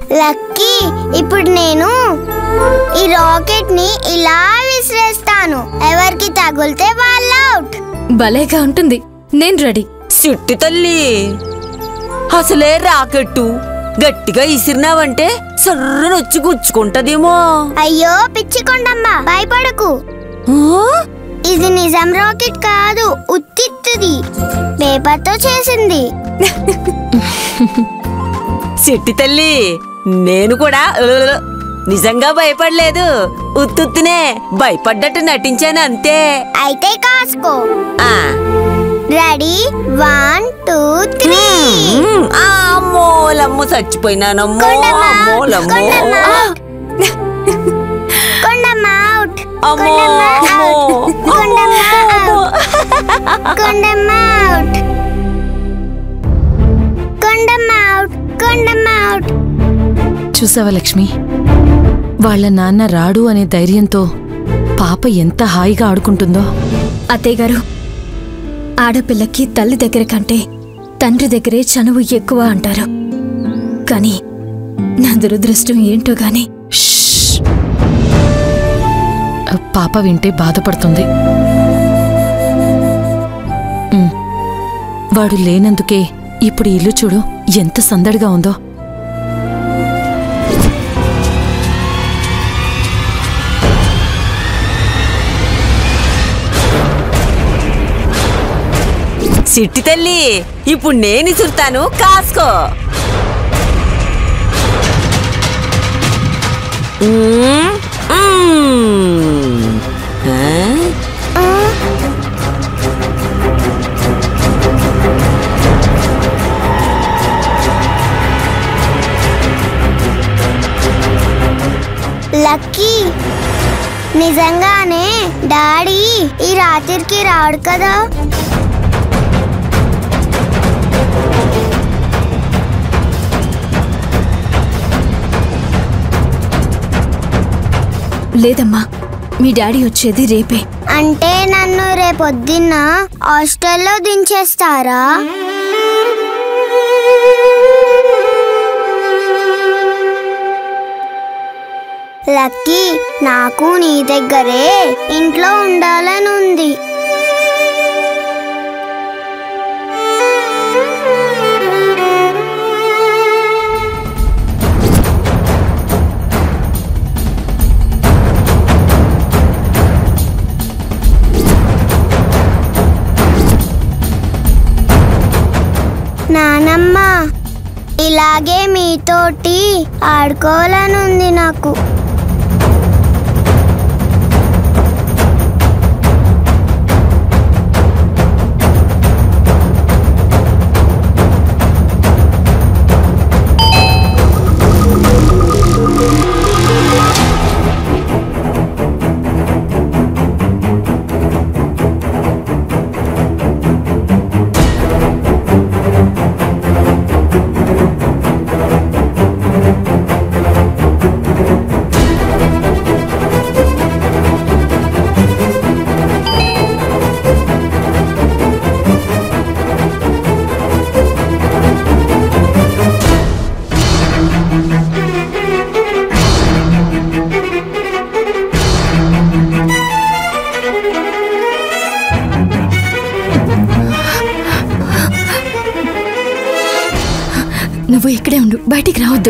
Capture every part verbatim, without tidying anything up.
Lucky, ఇప్పుడు నేను ఈ రాకెట్ ని ఇలా విసిరేస్తాను. ఎవరికి తగిలితే వాళ్ళ అవుట్. భలేగా ఉంటుంది. నేను రెడీ. సిట్టి తల్లి, అసలే రాకెట్టు గట్టిగా ఇసిరినావంటే సర్రనొచ్చి గుచ్చుకుంటదేమో. అయ్యో పిచ్చికొండమ్మ, భయపడకు. ఇది నిజం రాకెట్ కాదు, ఉత్తిత్తుది, పేపర్ తో చేసింది. సిట్టి తల్లి, నేను కూడా నిజంగా భయపడలేదు, ఉత్తుత్తునే భయపడ్డట్టు నటించాను అంతే. అయితే కాసుకో. ఆ రెడీ, వన్ టూ త్రీ. అమ్మోలమ్మ చచ్చిపోయినానమ్మో. అమ్మోలమ్మో. కొండమ్మ అవుట్. అమ్మో. Kondamma out. Kondamma out. Kondamma out. Kondamma out. చూసావా లక్ష్మి, వాళ్ళ నాన్న రాడు అనే ధైర్యంతో పాప ఎంత హాయిగా ఆడుకుంటుందో. అత్తయ్య గారు, ఆడపిల్లకి తల్లి దగ్గర కంటే తండ్రి దగ్గరే చనువు ఎక్కువ అంటారు. కానీ నా దురదృష్టం ఏంటో గాని. పాప వింటే బాధపడుతుంది. వాడు లేనందుకే ఇప్పుడు ఇల్లు చూడు ఎంత సందడిగా ఉందో. సిట్టి తల్లి, ఇప్పుడు నేను ఇసురుతాను, కాసుకో. లక్కీ, నిజంగానే డాడీ ఈ రాత్రికి రాడు కదా? లేదమ్మా, మీ డాడీ వచ్చేది రేపే. అంటే నన్ను రేపొద్దున్న హాస్టల్లో దించేస్తారా? లక్కీ, నాకు నీ దగ్గరే ఇంట్లో ఉండాలని ఉంది. నానమ్మ, ఇలాగే మీతోటి ఆడుకోవాలని ఉంది నాకు. నువ్వు ఇక్కడే ఉండు, బయటికి రావద్దు.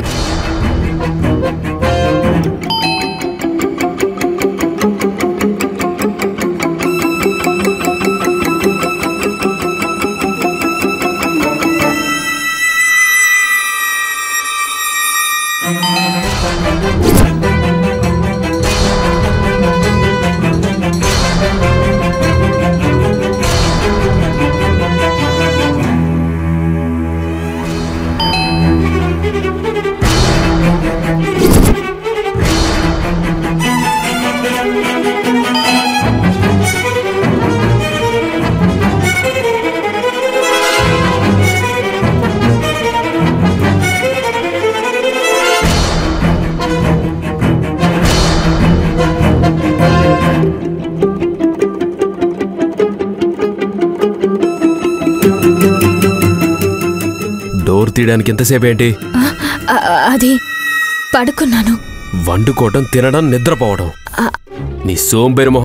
డోర్ తీయడానికి ఎంతసేపు ఏంటి? అది పడుకున్నాను. వండుకోవడం, తినడం, నిద్రపోవడం. నీ సోంబేరి మొహం